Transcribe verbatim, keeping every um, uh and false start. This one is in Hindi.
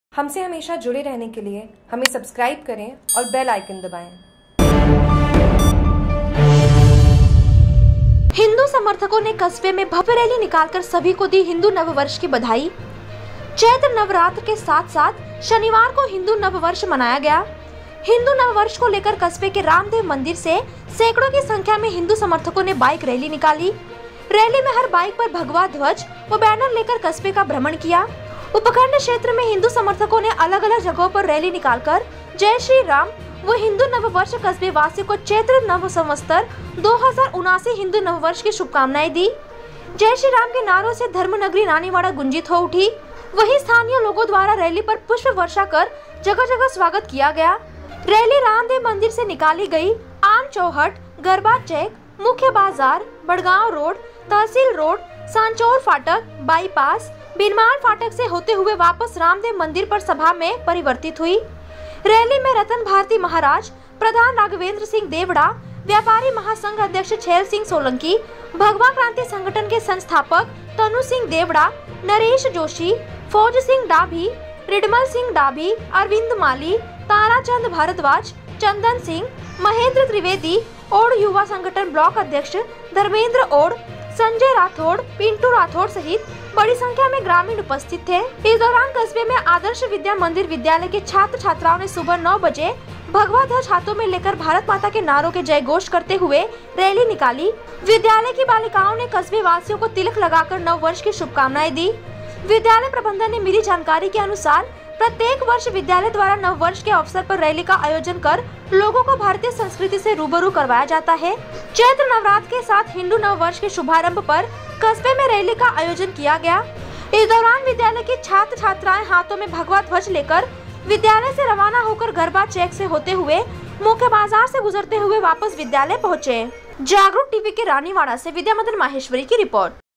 हमसे हमेशा जुड़े रहने के लिए हमें सब्सक्राइब करें और बेल आइकन दबाएं। हिंदू समर्थकों ने कस्बे में भव्य रैली निकालकर सभी को दी हिंदू नववर्ष की बधाई। चैत्र नवरात्र के साथ साथ शनिवार को हिंदू नववर्ष मनाया गया। हिंदू नववर्ष को लेकर कस्बे के रामदेव मंदिर से सैकड़ों की संख्या में हिंदू समर्थकों ने बाइक रैली निकाली। रैली में हर बाइक पर भगवा ध्वज व बैनर लेकर कस्बे का भ्रमण किया। उपखंड क्षेत्र में हिंदू समर्थकों ने अलग अलग जगहों पर रैली निकालकर जय श्री राम वो हिंदू नववर्ष कस्बे वासियों को चैत्र नव संवत्सर दो हजार उनासी हिंदू नववर्ष की शुभकामनाएं दी। जय श्री राम के नारों से धर्मनगरी रानीवाड़ा गुंजित हो उठी। वहीं स्थानीय लोगों द्वारा रैली पर पुष्प वर्षा कर जगह जगह स्वागत किया गया। रैली रामदेव मंदिर से निकाली गई। आम चौहट, गरबा चेक, मुख्य बाजार, बड़गांव रोड, तहसील रोड, सांचौर फाटक, बाईपास, बिनमाल फाटक से होते हुए वापस रामदेव मंदिर पर सभा में परिवर्तित हुई। रैली में रतन भारती महाराज, प्रधान राघवेंद्र सिंह देवड़ा, व्यापारी महासंघ अध्यक्ष छैल सिंह सोलंकी, भगवा क्रांति संगठन के संस्थापक तनु सिंह देवड़ा, नरेश जोशी, फौज सिंह डाभी, रिडमल सिंह डाभी, अरविंद माली, ताराचंद भारद्वाज, चंदन सिंह, महेंद्र त्रिवेदी, ओड युवा संगठन ब्लॉक अध्यक्ष धर्मेंद्र ओड, संजय राठौड़, पिंटू राठौड़ सहित बड़ी संख्या में ग्रामीण उपस्थित थे। इस दौरान कस्बे में आदर्श विद्या मंदिर विद्यालय के छात्र छात्राओं ने सुबह नौ बजे भगवा ध्वज हाथों में लेकर भारत माता के नारों के जय घोष करते हुए रैली निकाली। विद्यालय की बालिकाओं ने कस्बे वासियों को तिलक लगाकर नव वर्ष की शुभकामनाएं दी। विद्यालय प्रबंधन ने मिली जानकारी के अनुसार प्रत्येक वर्ष विद्यालय द्वारा नव वर्ष के अवसर पर रैली का आयोजन कर लोगों को भारतीय संस्कृति से रूबरू करवाया जाता है। चैत्र नवरात्र के साथ हिंदू नव वर्ष के शुभारंभ पर कस्बे में रैली का आयोजन किया गया। इस दौरान विद्यालय के छात्र छात्राएं हाथों में भगवा ध्वज लेकर विद्यालय से रवाना होकर गरबा चेक से होते हुए मुख्य बाजार से गुजरते हुए वापस विद्यालय पहुँचे। जागरूक टीवी के रानीवाड़ा से विद्या मदन माहेश्वरी की रिपोर्ट।